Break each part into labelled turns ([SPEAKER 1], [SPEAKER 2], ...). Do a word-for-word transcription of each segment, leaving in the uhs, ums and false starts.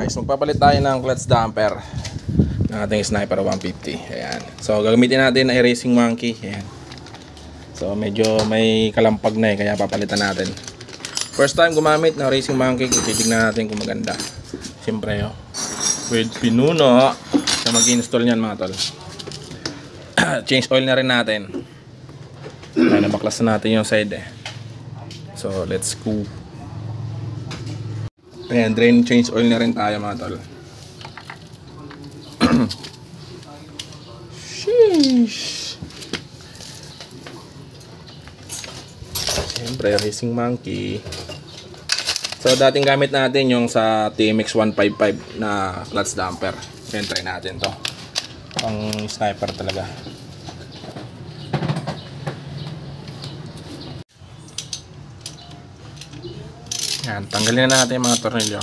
[SPEAKER 1] Guys, magpapalit tayo ng clutch damper ng ating Sniper one fifty. Ayan. So gagamitin natin ay Racing Monkey. Ayan. So medyo may kalampag na eh, kaya papalitan natin. First time gumamit ng Racing Monkey, titignan natin kung maganda. Siyempre oh, with pinuno sa mag-install nyan mga tol. Change oil na rin natin. Ay, nabaklas na natin yung side eh. So let's go. Ayan, drain change oil na rin tayo mga tol. Sheesh. Siyempre, Racing Monkey. So, dating gamit natin yung sa T M X one fifty-five na clutch damper. Ayan, try natin to. Pang sniper talaga. Ayan, tanggalin na natin yung mga tornilyo.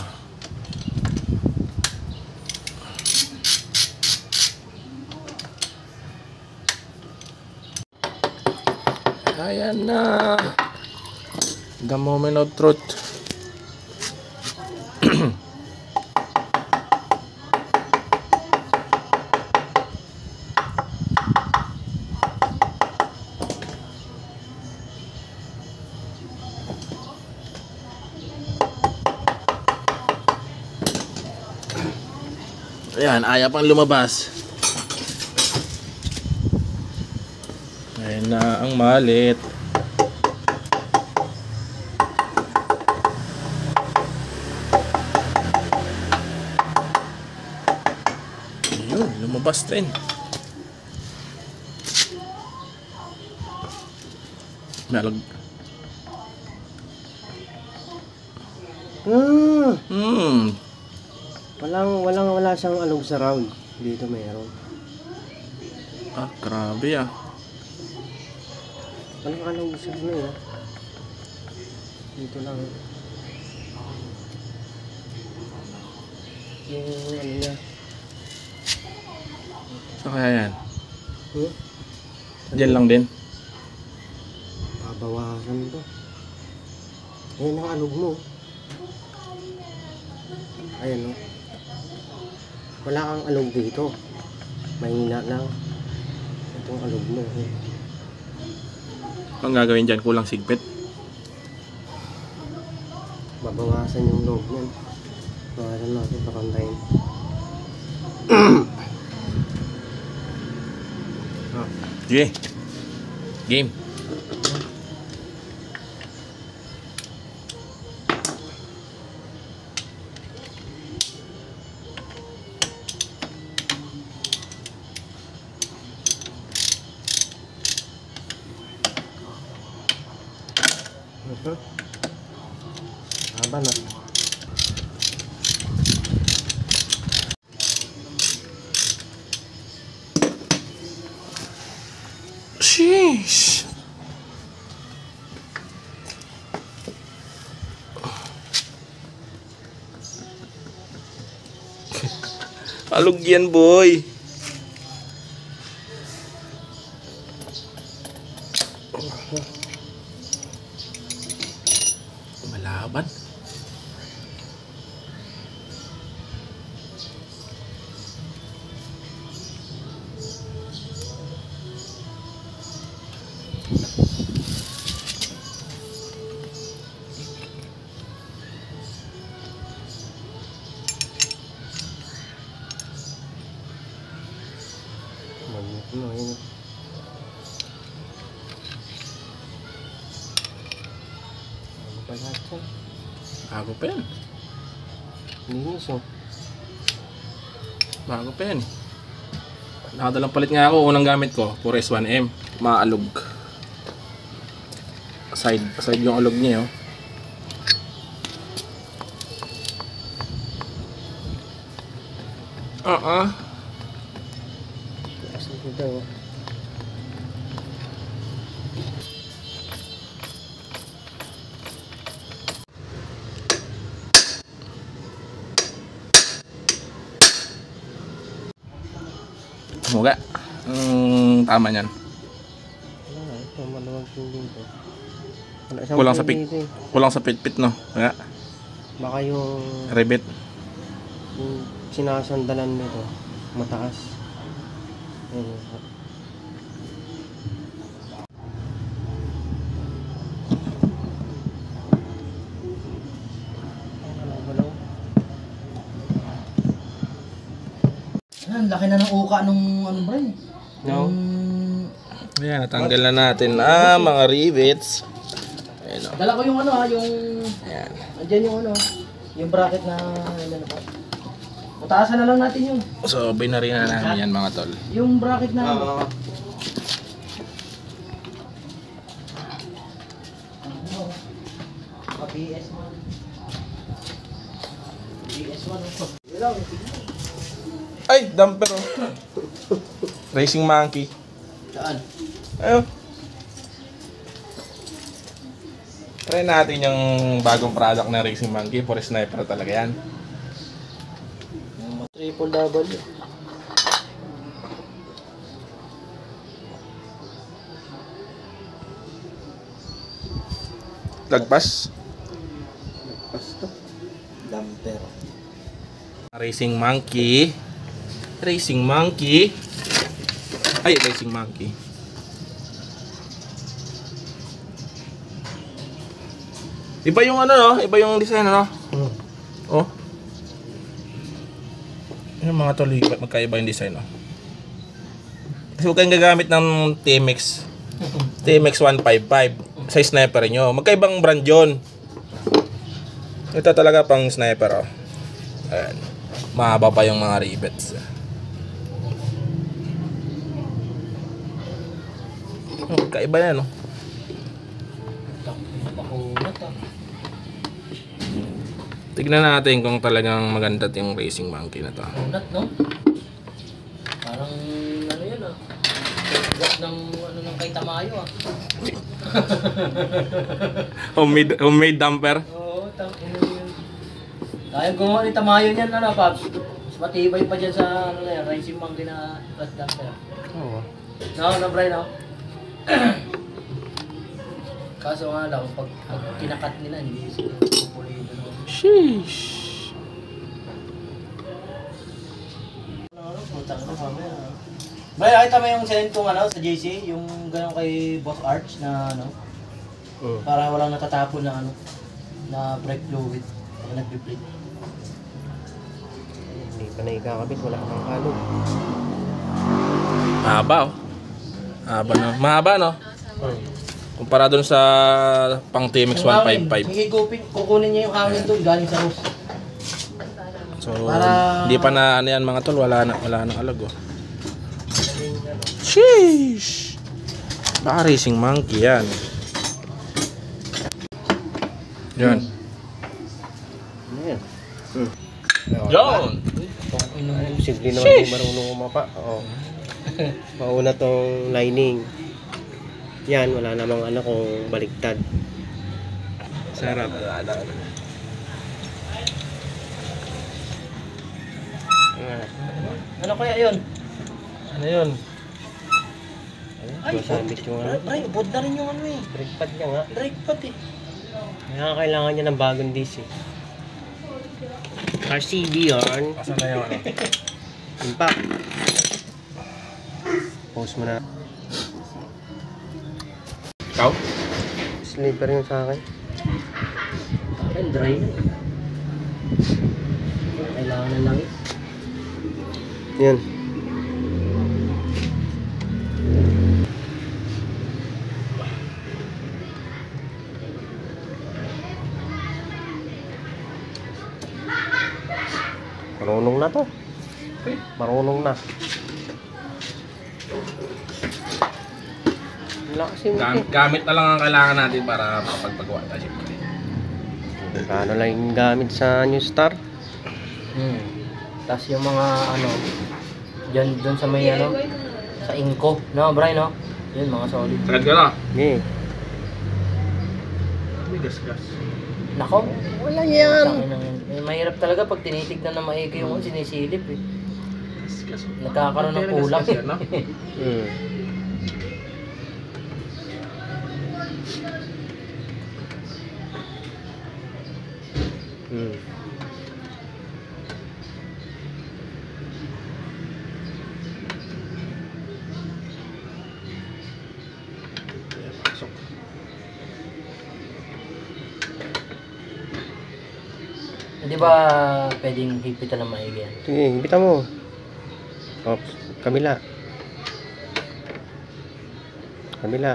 [SPEAKER 1] Ayan na. The moment of truth. Ayan, ayaw pang lumabas. Ayan na ang malit. Ayun, lumabas din. Nalag.
[SPEAKER 2] Hmm.
[SPEAKER 1] Hmm.
[SPEAKER 2] Walang, walang, wala siyang alog sa round. Dito mayroon.
[SPEAKER 1] Ah, grabe ah.
[SPEAKER 2] Walang alog sa ano eh. Dito lang. Yung ano niya.
[SPEAKER 1] So kaya yan?
[SPEAKER 2] Hmm?
[SPEAKER 1] Diyan lang din?
[SPEAKER 2] Babawasan to. Ayan ang alog mo. Ayan o. Wala kang alog dito. Mahina lang. Itong alog mo. Eh.
[SPEAKER 1] Ang gagawin dyan? Kulang sigpit?
[SPEAKER 2] Babawasan yung loob niyan. Bawasan natin pakantayin. Ah.
[SPEAKER 1] Sige. Game.
[SPEAKER 2] Uh-huh. Haba na.
[SPEAKER 1] Sheesh. Alog yan boy. Malaban.
[SPEAKER 2] Magnet mo yun. Ano pa lahat yan?
[SPEAKER 1] Bago pa yan.
[SPEAKER 2] Linis oh.
[SPEAKER 1] Bago pa yan. Nakadalang palit nga ako. Unang gamit ko, four S one M. Maalog. Side, side yung alog niya oh. Uh-uh.
[SPEAKER 2] Kasi dito oh.
[SPEAKER 1] Muga. Mm, tama niyan.
[SPEAKER 2] Wala, ito maluwag yung dito. Wala siyang
[SPEAKER 1] Kulang sa
[SPEAKER 2] pin
[SPEAKER 1] pit.
[SPEAKER 2] dito eh.
[SPEAKER 1] Kulang sa pit-pit no. Kaya
[SPEAKER 2] Baka yung
[SPEAKER 1] rivet.
[SPEAKER 2] Yung sinasandalan mo ito, mataas. Ayan.
[SPEAKER 3] Yan, laki na ng uka nung ano ba eh.
[SPEAKER 2] No?
[SPEAKER 3] Yung...
[SPEAKER 1] Ayan, natanggal na natin ah, mga rivets. Ayan o.
[SPEAKER 3] Dala ko yung ano ha, yung...
[SPEAKER 1] Ayan.
[SPEAKER 3] Andyan yung ano, yung bracket na... Ano pa. Mutaasan na lang natin yun.
[SPEAKER 1] So, binari na namin yan mga tol.
[SPEAKER 3] Yung bracket na...
[SPEAKER 2] Oo.
[SPEAKER 3] P S one. P S one. Ilaw,
[SPEAKER 1] Ay, damper oh. Racing Monkey.
[SPEAKER 3] saan?
[SPEAKER 1] Ayun. Try natin yung bagong product na Racing Monkey. For sniper talaga yan.
[SPEAKER 3] Triple double.
[SPEAKER 1] Lagpas.
[SPEAKER 2] Basta.
[SPEAKER 3] Damper.
[SPEAKER 1] Racing Monkey. Racing Monkey. Ay, Racing Monkey. Iba yung ano no? Iba yung design ano?
[SPEAKER 2] Hmm.
[SPEAKER 1] Oh. Yung mga tol, magkaiba yung design no? Kasi huwag kayong gagamit ng T M X. T M X one fifty-five sa sniper nyo. Magkaibang brand yun. Ito talaga pang sniper oh. Ayan. Mahaba pa yung mga rivets. Oh, kaiba yan no?
[SPEAKER 3] Pakunat ah.
[SPEAKER 1] Tignan natin kung talagang maganda yung Racing Monkey na to.
[SPEAKER 3] Pakunat no? Parang ano yun ah. Gas ng ano ng kay Tamayo ah.
[SPEAKER 1] Homemade, homemade damper.
[SPEAKER 3] Oo, tang ina yun. Kaya gumawa ni Tamayo niyan ano, Paps. Mas matibay pa dyan sa ano na yan, Racing Monkey na flat damper.
[SPEAKER 2] Oo.
[SPEAKER 3] No, no, Brian, no? Kaso nga lang, pag, pag kinakat nila, hindi sila pupulido. No?
[SPEAKER 1] Sheesh.
[SPEAKER 3] Ano, ano, putang na mamaya. Brian, nakita mo yung send kong ano, sa J C, yung gano'n kay Boss Arch na ano,
[SPEAKER 2] Hmm.
[SPEAKER 3] para walang natatapon na ano, na brake fluid pag nagbe-brake.
[SPEAKER 2] Hindi pa na ikakabit, wala kang kalog.
[SPEAKER 1] Mahaba oh. Mahaba no? Mahaba no?
[SPEAKER 2] Hmm.
[SPEAKER 1] Kumpara dun sa pang T M X one fifty-five.
[SPEAKER 3] Higigupin, kukunin niya yung hangin doon galing sa hose.
[SPEAKER 1] So,
[SPEAKER 3] Para-
[SPEAKER 1] hindi pa na ano yan mga tol. Wala na, wala nang alag oh. Sheesh. Baka Racing Monkey yan. Yan.
[SPEAKER 2] Ano yan? Hmm.
[SPEAKER 1] Yon.
[SPEAKER 2] Ay, simple naman yung marunong umapa. Oo. Mauna tong lining. Yan, wala namang ano kung baliktad.
[SPEAKER 1] Sarap.
[SPEAKER 2] Ah,
[SPEAKER 3] Ano kaya yun?
[SPEAKER 1] Ano yun?
[SPEAKER 3] Ay,
[SPEAKER 2] masabit yung ano.
[SPEAKER 3] Ay, ubod na rin yung ano eh.
[SPEAKER 2] Brake pad niya nga.
[SPEAKER 3] Brake pad eh.
[SPEAKER 2] Kaya kailangan niya ng bagong D C. R C B yarn.
[SPEAKER 1] Asan na yung ano?
[SPEAKER 2] Impact. Pause mo na.
[SPEAKER 1] Ikaw?
[SPEAKER 2] Slipper yung sa akin.
[SPEAKER 3] Akin, dry na eh. Kailangan ng langit.
[SPEAKER 2] Yan. Marunong na to. Marunong na. Wala kasi mo
[SPEAKER 1] Gam- gamit na lang ang kailangan natin para makapagpagawa tayo.
[SPEAKER 2] Paano lang yung gamit sa New Star?
[SPEAKER 3] Hmm. Tapos yung mga ano, dyan, dun sa may ano, sa Inco. No, Brian, no? Yun, mga solid.
[SPEAKER 1] Sagad ka na.
[SPEAKER 2] Okay.
[SPEAKER 1] May gas-gas.
[SPEAKER 3] Nako,
[SPEAKER 2] Wala yan.
[SPEAKER 3] tangin ng eh, mahirap talaga pag tinitignan na maigi yung sinisilip eh.
[SPEAKER 1] Gas-gas.
[SPEAKER 3] Nagkakaroon ng kulang
[SPEAKER 1] Gas-gas yan, no?
[SPEAKER 2] Hmm. Hmm.
[SPEAKER 3] Di ba pwedeng hipitan ng maigi yan?
[SPEAKER 2] Sige, ibitan mo. Ops, kabila. Kabila.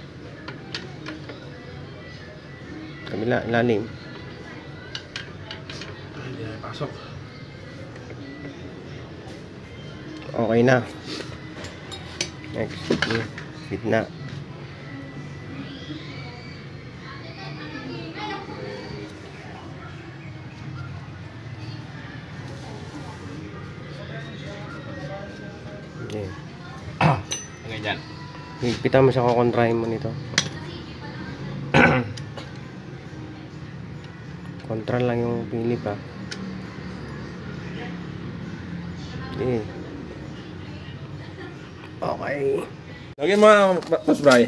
[SPEAKER 2] Kabila, lalim.
[SPEAKER 1] Hindi na pasok.
[SPEAKER 2] Okay na. Next, hmm, gitna. Okay.
[SPEAKER 1] Ganyan.
[SPEAKER 2] Higpitan mo siya, kukontrahin mo nito. Kontra lang yung Philip ha. Okay. Okay.
[SPEAKER 1] Lagyan mo nga, Boss Bray.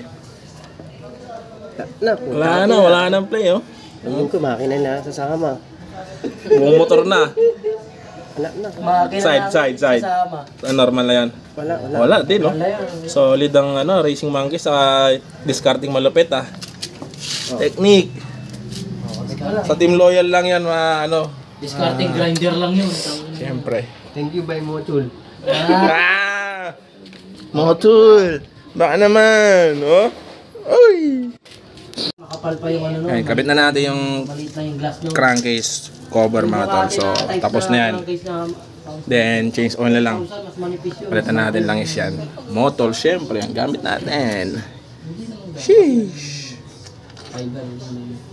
[SPEAKER 2] Na,
[SPEAKER 1] Wala na, wala nang play oh.
[SPEAKER 2] Ayun ko, makina na sasama.
[SPEAKER 1] Bumotor na.
[SPEAKER 2] Wala na.
[SPEAKER 3] Makina
[SPEAKER 1] Side,
[SPEAKER 3] na-
[SPEAKER 1] side, side.
[SPEAKER 3] kasama.
[SPEAKER 1] Ah, normal na yan.
[SPEAKER 2] Wala, wala.
[SPEAKER 1] Wala din oh.
[SPEAKER 3] Wala yan.
[SPEAKER 1] Solid ang ano, Racing Monkey sa discarding malupit ah. Technique.
[SPEAKER 3] Wala.
[SPEAKER 1] Sa Team Loyal lang yan, ma ano.
[SPEAKER 3] Discarding grinder lang yun.
[SPEAKER 1] Siyempre.
[SPEAKER 2] Thank you, Bay Motul.
[SPEAKER 1] Ah! Motul! Baka naman, oh. Uy!
[SPEAKER 3] Makapal pa yung ano nun.
[SPEAKER 1] Ay, kabit na natin yung
[SPEAKER 3] Maliit na yung glass nun.
[SPEAKER 1] crankcase cover mga tol. So, tapos na yan. Then, change oil na lang.
[SPEAKER 3] Mas manipis yun.
[SPEAKER 1] Palitan natin lang is yan. Motol, syempre, ang gamit natin. Sheesh!
[SPEAKER 3] Fiber.